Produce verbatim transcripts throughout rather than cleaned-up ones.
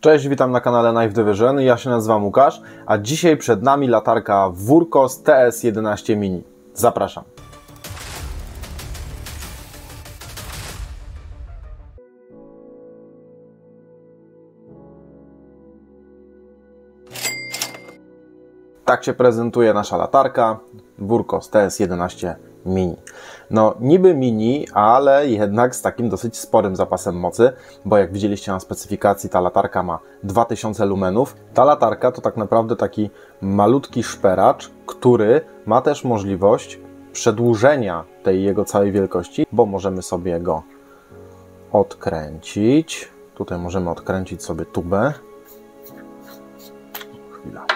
Cześć, witam na kanale Knife Division, ja się nazywam Łukasz, a dzisiaj przed nami latarka Wurkos T S jedenaście Mini. Zapraszam. Tak się prezentuje nasza latarka Wurkos T S jedenaście Mini. No niby mini, ale jednak z takim dosyć sporym zapasem mocy, bo jak widzieliście na specyfikacji, ta latarka ma dwa tysiące lumenów. Ta latarka to tak naprawdę taki malutki szperacz, który ma też możliwość przedłużenia tej jego całej wielkości, bo możemy sobie go odkręcić. Tutaj możemy odkręcić sobie tubę. Chwila.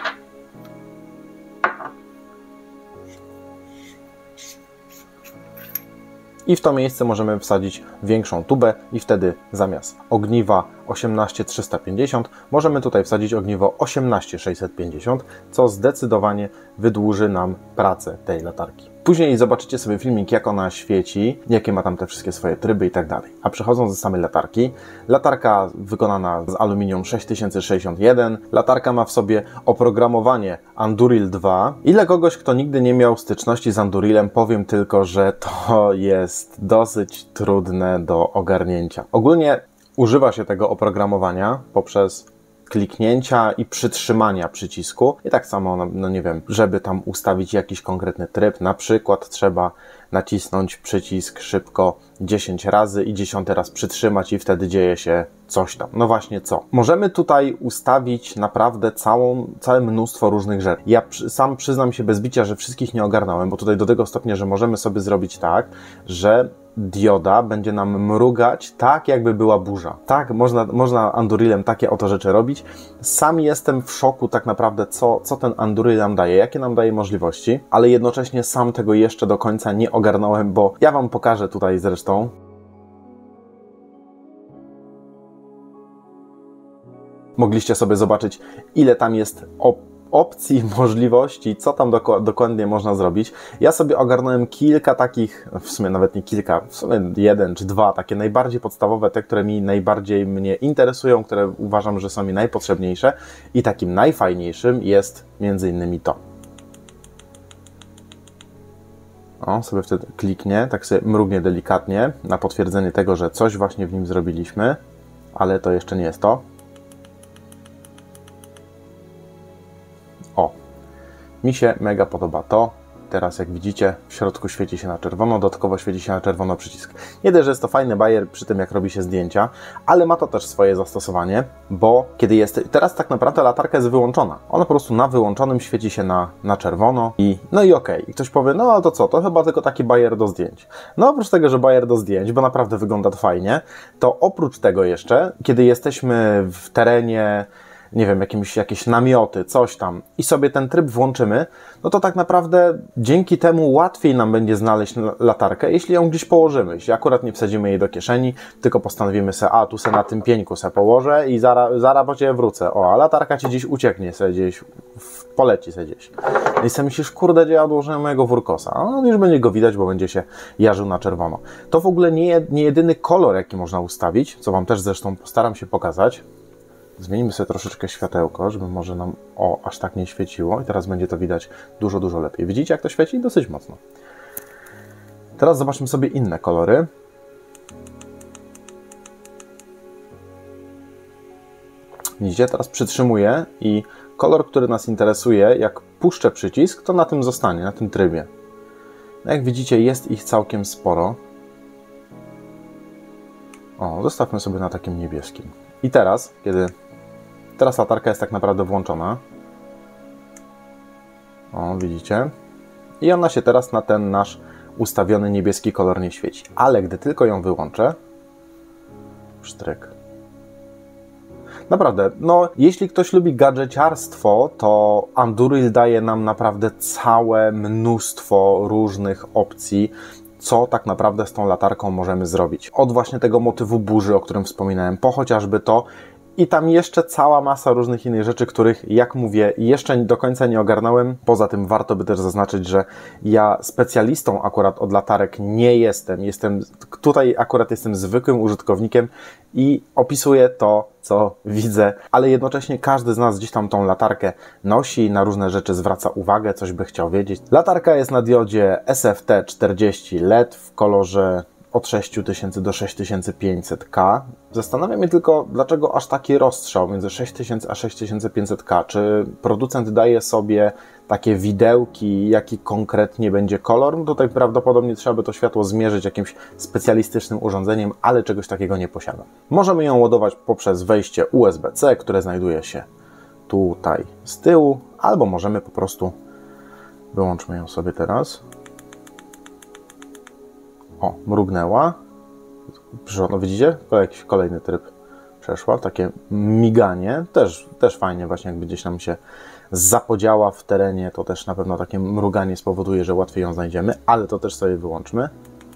I w to miejsce możemy wsadzić większą tubę i wtedy zamiast ogniwa osiemnaście trzysta pięćdziesiąt możemy tutaj wsadzić ogniwo osiemnaście sześćset pięćdziesiąt, co zdecydowanie wydłuży nam pracę tej latarki. Później zobaczycie sobie filmik, jak ona świeci, jakie ma tam te wszystkie swoje tryby i tak dalej. A przechodząc do samej latarki, latarka wykonana z aluminium sześć tysięcy sześćdziesiąt jeden, latarka ma w sobie oprogramowanie Anduril dwa. I dla kogoś, kto nigdy nie miał styczności z Andurilem, powiem tylko, że to jest dosyć trudne do ogarnięcia. Ogólnie używa się tego oprogramowania poprzez kliknięcia i przytrzymania przycisku. I tak samo, no, no nie wiem, żeby tam ustawić jakiś konkretny tryb, na przykład trzeba nacisnąć przycisk szybko dziesięć razy i dziesiąty raz przytrzymać i wtedy dzieje się coś tam. No właśnie co? Możemy tutaj ustawić naprawdę całą, całe mnóstwo różnych rzeczy. Ja przy, sam przyznam się bez bicia, że wszystkich nie ogarnąłem, bo tutaj do tego stopnia, że możemy sobie zrobić tak, że dioda będzie nam mrugać tak, jakby była burza. Tak, można, można Andurilem takie oto rzeczy robić. Sam jestem w szoku tak naprawdę, co, co ten Anduril nam daje, jakie nam daje możliwości, ale jednocześnie sam tego jeszcze do końca nie ogarnąłem, bo ja Wam pokażę tutaj zresztą. Mogliście sobie zobaczyć, ile tam jest op opcji, możliwości, co tam doko dokładnie można zrobić. Ja sobie ogarnąłem kilka takich, w sumie nawet nie kilka, w sumie jeden czy dwa, takie najbardziej podstawowe, te, które mi najbardziej mnie interesują, które uważam, że są mi najpotrzebniejsze. I takim najfajniejszym jest między innymi to. O, sobie wtedy kliknie, tak sobie mrugnie delikatnie na potwierdzenie tego, że coś właśnie w nim zrobiliśmy, ale to jeszcze nie jest to. O, mi się mega podoba to. Teraz jak widzicie, w środku świeci się na czerwono, dodatkowo świeci się na czerwono przycisk. Nie dość, że jest to fajny bajer przy tym, jak robi się zdjęcia, ale ma to też swoje zastosowanie, bo kiedy jest... Teraz tak naprawdę latarka jest wyłączona. Ona po prostu na wyłączonym świeci się na, na czerwono i no i okej. I ktoś powie, no to co, to chyba tylko taki bajer do zdjęć. No oprócz tego, że bajer do zdjęć, bo naprawdę wygląda to fajnie, to oprócz tego jeszcze, kiedy jesteśmy w terenie, nie wiem, jakimś, jakieś namioty, coś tam i sobie ten tryb włączymy, no to tak naprawdę dzięki temu łatwiej nam będzie znaleźć latarkę, jeśli ją gdzieś położymy. Jeśli akurat nie wsadzimy jej do kieszeni, tylko postanowimy sobie, a tu se na tym pieńku se położę i zaraz zara po ciebie wrócę. O, a latarka ci gdzieś ucieknie se gdzieś, poleci se gdzieś. I sobie myślisz, kurde, gdzie ja odłożyłem mojego Wurkosa? A on już będzie go widać, bo będzie się jarzył na czerwono. To w ogóle nie, nie jedyny kolor, jaki można ustawić, co Wam też zresztą postaram się pokazać. Zmienimy sobie troszeczkę światełko, żeby może nam o, aż tak nie świeciło i teraz będzie to widać dużo, dużo lepiej. Widzicie, jak to świeci? Dosyć mocno. Teraz zobaczmy sobie inne kolory. Widzicie, teraz przytrzymuję i kolor, który nas interesuje, jak puszczę przycisk, to na tym zostanie, na tym trybie. No jak widzicie, jest ich całkiem sporo. O, zostawmy sobie na takim niebieskim. I teraz, kiedy... Teraz latarka jest tak naprawdę włączona. O, widzicie? I ona się teraz na ten nasz ustawiony niebieski kolor nie świeci. Ale gdy tylko ją wyłączę... Sztryk. Naprawdę, no jeśli ktoś lubi gadżeciarstwo, to Anduril daje nam naprawdę całe mnóstwo różnych opcji, co tak naprawdę z tą latarką możemy zrobić. Od właśnie tego motywu burzy, o którym wspominałem, po chociażby to, I tam jeszcze cała masa różnych innych rzeczy, których, jak mówię, jeszcze do końca nie ogarnąłem. Poza tym warto by też zaznaczyć, że ja specjalistą akurat od latarek nie jestem. Jestem tutaj akurat jestem zwykłym użytkownikiem i opisuję to, co widzę, ale jednocześnie każdy z nas gdzieś tam tą latarkę nosi, na różne rzeczy zwraca uwagę, coś by chciał wiedzieć. Latarka jest na diodzie S F T czterdzieści L E D w kolorze od sześć tysięcy do sześć tysięcy pięćset K. Zastanawia mnie tylko, dlaczego aż taki rozstrzał między sześć tysięcy a sześć tysięcy pięćset K. Czy producent daje sobie takie widełki, jaki konkretnie będzie kolor? No tutaj prawdopodobnie trzeba by to światło zmierzyć jakimś specjalistycznym urządzeniem, ale czegoś takiego nie posiadam. Możemy ją ładować poprzez wejście U S B C, które znajduje się tutaj z tyłu, albo możemy po prostu, wyłączmy ją sobie teraz. O, mrugnęła. No widzicie? Jakiś kolejny tryb przeszła. Takie miganie. Też, też fajnie właśnie, jakby gdzieś nam się zapodziała w terenie, to też na pewno takie mruganie spowoduje, że łatwiej ją znajdziemy, ale to też sobie wyłączmy.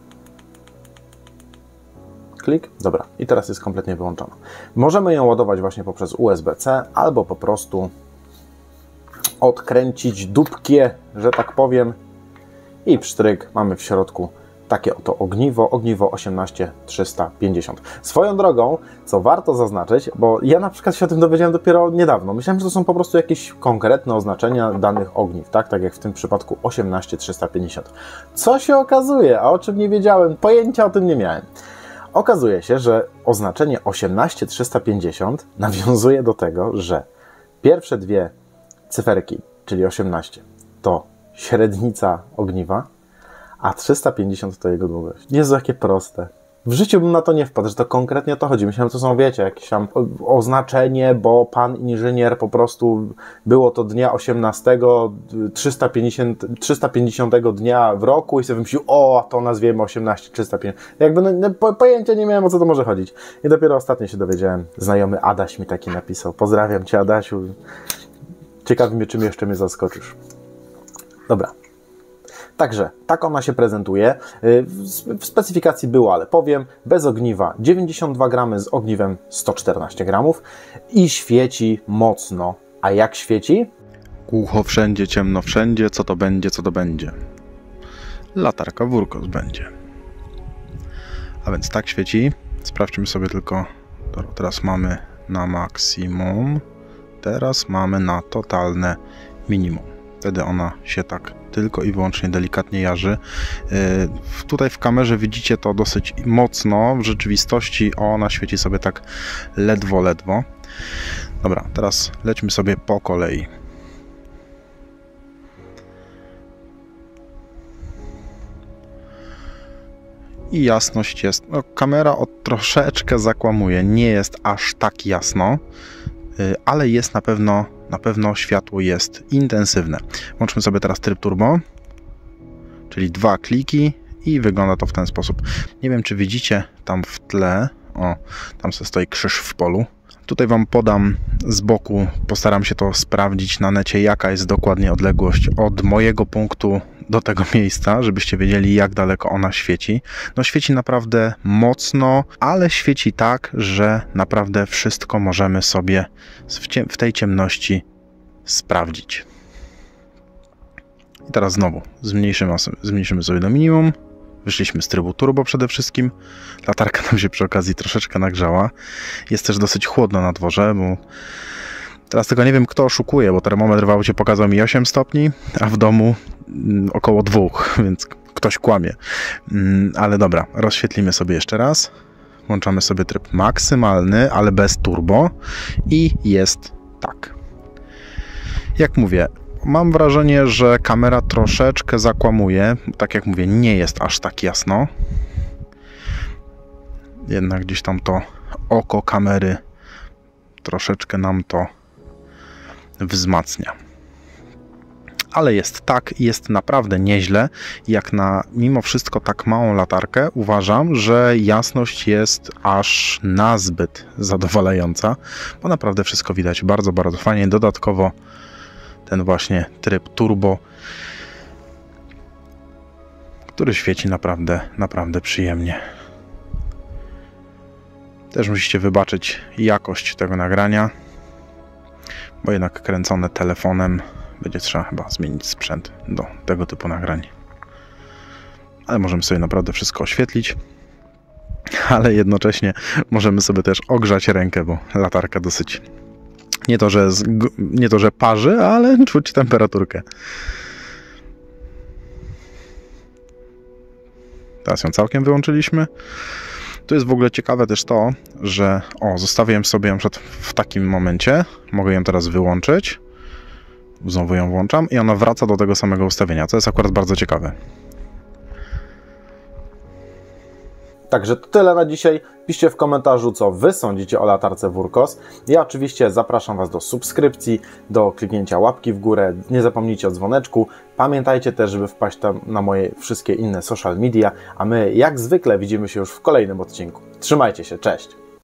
Klik. Dobra. I teraz jest kompletnie wyłączona. Możemy ją ładować właśnie poprzez U S B C albo po prostu odkręcić dupkie, że tak powiem, i psztryk. Mamy w środku takie oto ogniwo, ogniwo osiemnaście trzysta pięćdziesiąt. Swoją drogą, co warto zaznaczyć, bo ja na przykład się o tym dowiedziałem dopiero niedawno. Myślałem, że to są po prostu jakieś konkretne oznaczenia danych ogniw, tak? Tak jak w tym przypadku osiemnaście trzysta pięćdziesiąt. Co się okazuje, a o czym nie wiedziałem, pojęcia o tym nie miałem. Okazuje się, że oznaczenie osiemnaście trzysta pięćdziesiąt nawiązuje do tego, że pierwsze dwie cyferki, czyli osiemnaście, to średnica ogniwa, a trzysta pięćdziesiąt to jego długość. Jezu, jakie proste. W życiu bym na to nie wpadł, że to konkretnie o to chodzi. Myślałem, że to są, wiecie, jakieś tam oznaczenie, bo pan inżynier po prostu było to dnia osiemnastego, trzysta pięćdziesiątego dnia w roku i sobie wymyślił, o, to nazwiemy osiemnaście trzysta pięćdziesiąt. Jakby no, po, pojęcia nie miałem, o co to może chodzić. I dopiero ostatnio się dowiedziałem. Znajomy Adaś mi taki napisał. Pozdrawiam cię, Adasiu. Ciekawi mnie, czym jeszcze mnie zaskoczysz. Dobra. Także tak ona się prezentuje. W specyfikacji było, ale powiem, bez ogniwa dziewięćdziesiąt dwa gramy, z ogniwem sto czternaście gramów i świeci mocno. A jak świeci? Głucho wszędzie, ciemno wszędzie, co to będzie, co to będzie. Latarka Wurkos będzie. A więc tak świeci. Sprawdźmy sobie tylko, teraz mamy na maksimum, teraz mamy na totalne minimum. Wtedy ona się tak tylko i wyłącznie delikatnie jarzy. Yy, tutaj w kamerze widzicie to dosyć mocno, w rzeczywistości ona świeci sobie tak ledwo, ledwo. Dobra, teraz lećmy sobie po kolei. I jasność jest, no, kamera od troszeczkę zakłamuje, nie jest aż tak jasno, yy, ale jest na pewno Na pewno światło jest intensywne. Włączmy sobie teraz tryb turbo, czyli dwa kliki i wygląda to w ten sposób. Nie wiem, czy widzicie tam w tle, o, tam sobie stoi krzyż w polu. Tutaj Wam podam z boku, postaram się to sprawdzić na necie, jaka jest dokładnie odległość od mojego punktu do tego miejsca, żebyście wiedzieli, jak daleko ona świeci. No świeci naprawdę mocno, ale świeci tak, że naprawdę wszystko możemy sobie w tej ciemności sprawdzić. I teraz znowu zmniejszymy, zmniejszymy sobie do minimum. Wyszliśmy z trybu turbo przede wszystkim. Latarka nam się przy okazji troszeczkę nagrzała. Jest też dosyć chłodno na dworze, bo teraz tylko nie wiem, kto oszukuje, bo termometr w aucie pokazał mi osiem stopni, a w domu około dwóch, więc ktoś kłamie. Ale dobra, rozświetlimy sobie jeszcze raz. Włączamy sobie tryb maksymalny, ale bez turbo i jest tak. Jak mówię, mam wrażenie, że kamera troszeczkę zakłamuje. Tak jak mówię, nie jest aż tak jasno. Jednak gdzieś tam to oko kamery troszeczkę nam to wzmacnia. Ale jest tak, jest naprawdę nieźle. Jak na mimo wszystko tak małą latarkę, uważam, że jasność jest aż nazbyt zadowalająca, bo naprawdę wszystko widać bardzo, bardzo fajnie. Dodatkowo ten właśnie tryb turbo, który świeci naprawdę, naprawdę przyjemnie. Też musicie wybaczyć jakość tego nagrania, bo jednak kręcone telefonem będzie trzeba chyba zmienić sprzęt do tego typu nagrań. Ale możemy sobie naprawdę wszystko oświetlić, ale jednocześnie możemy sobie też ogrzać rękę, bo latarka dosyć nie to, że, z, nie to, że parzy, ale czuć temperaturkę. Teraz ją całkiem wyłączyliśmy. Tu jest w ogóle ciekawe też to, że o, zostawiłem sobie ją przed, w takim momencie. Mogę ją teraz wyłączyć. Znowu ją włączam i ona wraca do tego samego ustawienia. To jest akurat bardzo ciekawe. Także to tyle na dzisiaj. Piszcie w komentarzu, co Wy sądzicie o latarce Wurkos. Ja oczywiście zapraszam Was do subskrypcji, do kliknięcia łapki w górę. Nie zapomnijcie o dzwoneczku. Pamiętajcie też, żeby wpaść tam na moje wszystkie inne social media. A my jak zwykle widzimy się już w kolejnym odcinku. Trzymajcie się, cześć!